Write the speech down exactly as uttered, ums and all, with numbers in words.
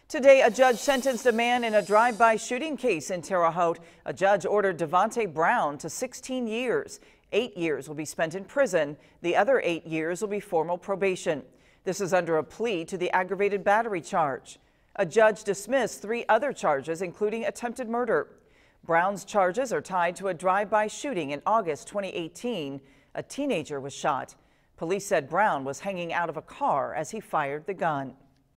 Today, a judge sentenced a man in a drive-by shooting case in Terre Haute. A judge ordered Devontae Brown to sixteen years. Eight years will be spent in prison. The other eight years will be formal probation. This is under a plea to the aggravated battery charge. A judge dismissed three other charges, including attempted murder. Brown's charges are tied to a drive-by shooting in August twenty eighteen. A teenager was shot. Police said Brown was hanging out of a car as he fired the gun.